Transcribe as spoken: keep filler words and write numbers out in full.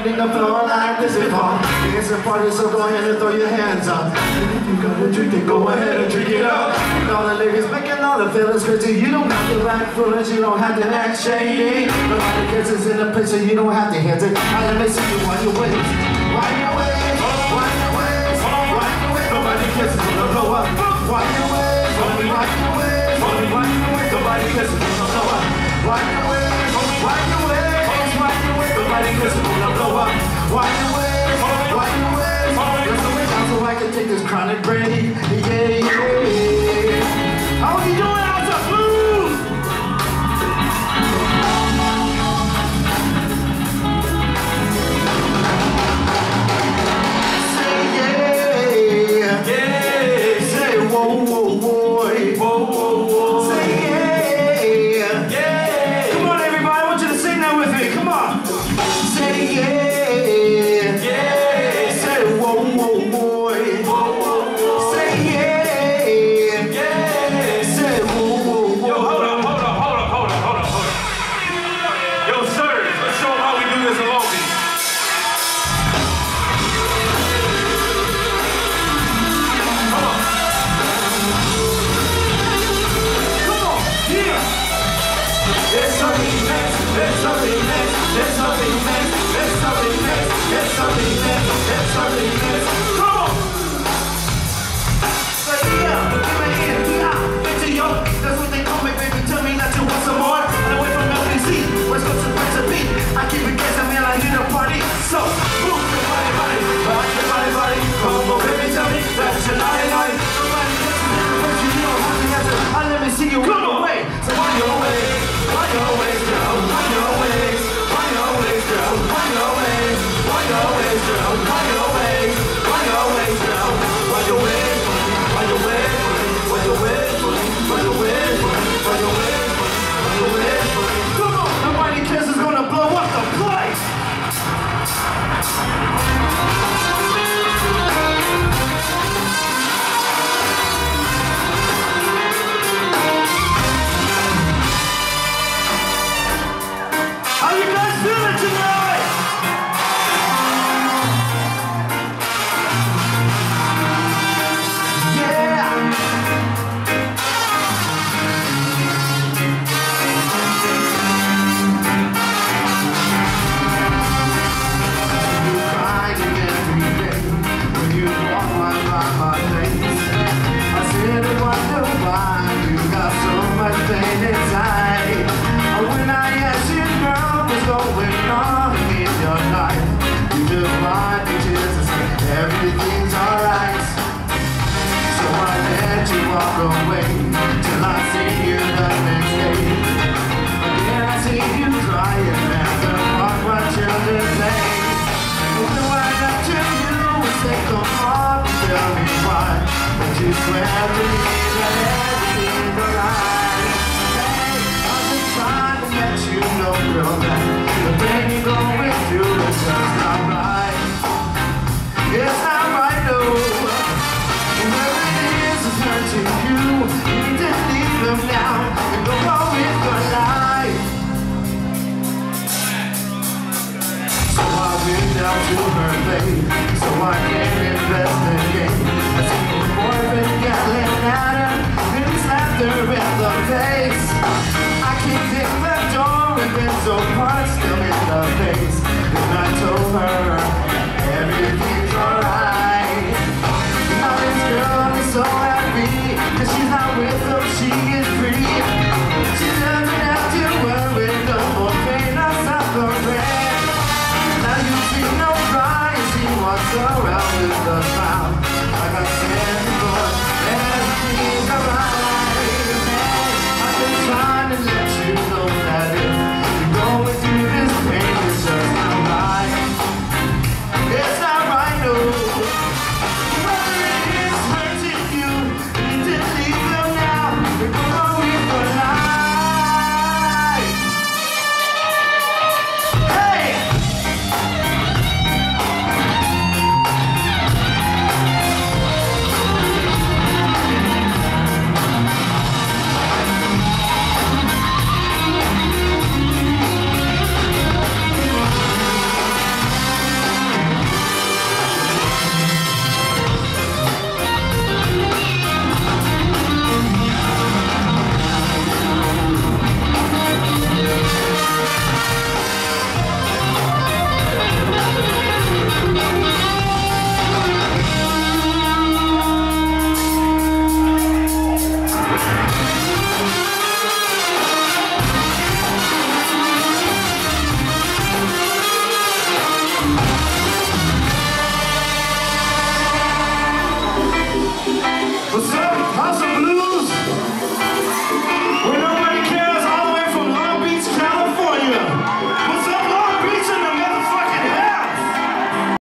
hitting the floor like this before. It's a party, so go ahead and throw your hands up. And if you got a drink, then go ahead and drink it up. And all the lyrics making all the feelings crazy. You don't have to act foolish, you don't have to act shady. Nobody kisses in the place, so you don't have to hesitate. I let me see you while you wait. While you wait, while you wait, while you wait. Nobody kisses when I blow up. While you wait, while you wait, while you wait. Nobody kisses when I blow up. While you wait, while you wait, while you wait. Nobody kisses when I blow up. While you wait, while you wait. There's a way down so I can take this chronic break. Yeah, yeah. How are you doing out the blues? Say yeah, yeah. Say whoa, whoa, boy, whoa, whoa, whoa. Say yeah, yeah. Come on, everybody, I want you to sing that with me. Come on. Say yeah, yeah. Say whoa, whoa, boy, whoa, whoa, whoa. Say yeah, yeah. Say whoa, whoa, whoa. Yo, hold up, hold up, hold up, hold up, hold up, hold up. Yo, sirs, let's show them how we do this in Long Beach. Come on. Come on, yeah. It's a remix, it's a remix, it's a remix, it's a remix, it's a remix, it's a remix. Come on! Say yeah, give me in, yeah, into yo. That's what they call me, baby. Tell me that you want some more. And away from L B C, West Coast to Prince of Beat. I keep it guessing, man, I hear the party. So, move your body, body, rock your body, body. Come on, baby, tell me that you're naughty, naughty. Nobody gets me, but you don't have to answer. I let me see you run away. So on your way. Why you always, girl? Why you always? Why you always, girl? Why you always? Why you always, girl? Why you always? Why you always, girl? Why you wait for me? Why you wait for me? Why you wait for me? Why you wait for me? Why you wait for me? Why you wait for me? Come on! Nobody cares is gonna blow up the place! How you guys feeling tonight? Yeah. You cried every day when you walk right by my face. I said I wonder why you got so much pain inside. When I asked you, girl, what's going on in your life, you just wipe your tears and say everything's alright. So I let you walk away till I see you the next day. Again I see you crying at the park while children play. So I got to you and say, come on, tell me why, but you swear to me that everything's alright. You know, girl, that the pain you're going through is just not right. It's not right, no. Whoever it is is hurting you, you need to leave them now and go on with your life. So I reached out to her, babe, so I can investigate. I see her boyfriend yelling at her, and slapped her in the face. I can't take the door and been so hard, still in the face. And I told her